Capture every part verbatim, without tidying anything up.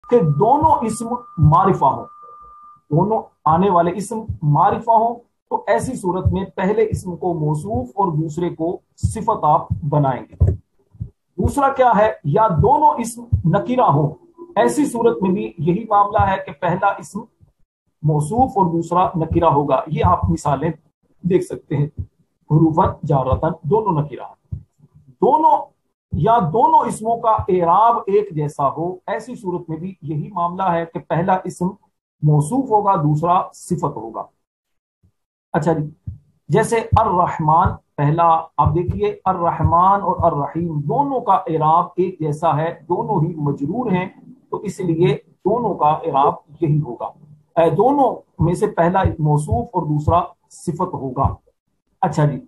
کہ دونوں اسم معرفہ ہوں، دونوں آنے والے اسم معرفہ ہوں، تو ایسی صورت میں پہلے اسم کو موصوف اور دوسرے کو صفت آپ بنائیں گے۔ دوسرا کیا ہے، یا دونوں اسم نکرہ ہوں، ایسی صورت میں بھی یہی معاملہ ہے کہ پہلا اسم موصوف اور دوسرا نکرہ ہوگا۔ یہ آپ مثالیں دیکھ سکتے ہیں، حروفاً جارتاً دونوں نکرہ، دونوں یا دونوں اسموں کا اعراب ایک جیسا ہو، ایسی صورت میں بھی یہی معاملہ ہے کہ پہلا اسم موصوف ہوگا، دوسرا صفت ہوگا۔ اچھا جی، جیسے الرحمن، پہلا آپ دیکھیے الرحمن اور الرحیم دونوں کا اعراب ایک جیسا ہے، دونوں ہی مجرور ہیں، تو اس لیے دونوں کا اعراب یہی ہوگا، دونوں میں سے پہلا موصوف اور دوسرا صفت ہوگا۔ اچھا جی،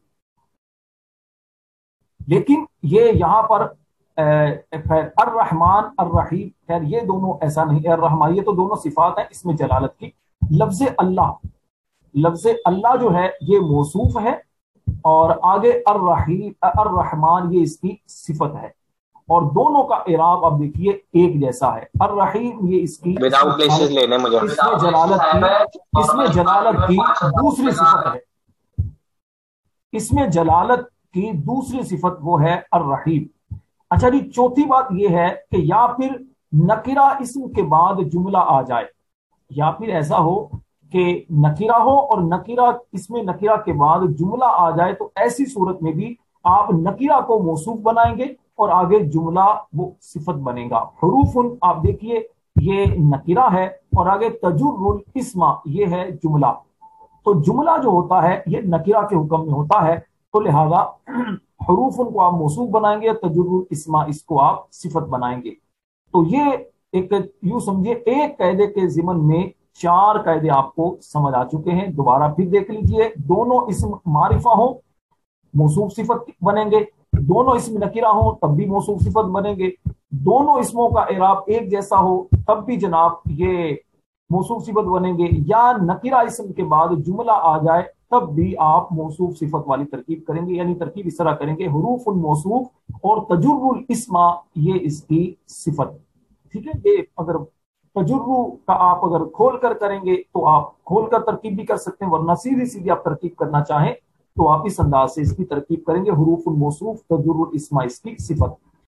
لیکن یہ یہاں پر خیر الرحمن الرحیم، خیر یہ دونوں ایسا نہیں، الرحمن یہ تو دونوں صفات ہیں اس میں جلالت کی۔ لفظ اللہ، لفظ اللہ جو ہے یہ موصوف ہے، اور آگے الرحیم الرحمن یہ اس کی صفت ہے، اور دونوں کا اعراب آپ دیکھیے ایک جیسا ہے۔ الرحیم یہ اس کی لینے مجھے اس میں جلالت کی اس میں جلالت کی دوسری صفت ہے، اس میں جلالت کی دوسری صفت وہ ہے الرحیم۔ اچھا جی، چوتھی بات یہ ہے کہ یا پھر نکرہ اسم کے بعد جملہ آ جائے، یا پھر ایسا ہو کہ نکرہ ہو اور نکرہ اسم نکرہ کے بعد جملہ آ جائے، تو ایسی صورت میں بھی آپ نکرہ کو موصوف بنائیں گے اور آگے جملہ وہ صفت بنے گا۔ حروف آپ دیکھیے یہ نکرہ ہے، اور آگے تجر الاسم یہ ہے جملہ، تو جملہ جو ہوتا ہے یہ نکرہ کے حکم میں ہوتا ہے، تو لہذا حروف کو آپ موصوف بنائیں گے، تجر الاسم اس کو آپ صفت بنائیں گے۔ تو یہ ایک یوں سمجھے ایک قاعدے کے ضمن میں چار قاعدے آپ کو سمجھ آ چکے ہیں۔ دوبارہ پھر دیکھ لیجئے، دونوں اسم معرفہ ہوں موصوف صفت بنیں گے، دونوں اسم نکرہ ہوں تب بھی موصوف صفت بنیں گے، دونوں اسموں کا اعراب ایک جیسا ہو تب بھی جناب یہ موصوف صفت بنیں گے، یا نکرہ اسم کے بعد جملہ آ جائے تب بھی آپ موصوف صفت والی ترکیب کریں گے۔ یعنی ترکیب اس طرح کریں گے، حروف الموصوف اور تجر الاسم یہ اس کی صفت، ٹھیک ہے۔ یہ اگر تجرو کا آپ اگر کھول کر کریں گے تو آپ کھول کر ترکیب بھی کر سکتے ہیں، ورنہ سیدھی سیدھی آپ ترکیب کرنا چاہیں تو آپ اس انداز سے اس کی ترکیب کریں گے، حروف الموصوف تجر الاسم اس کی صفت۔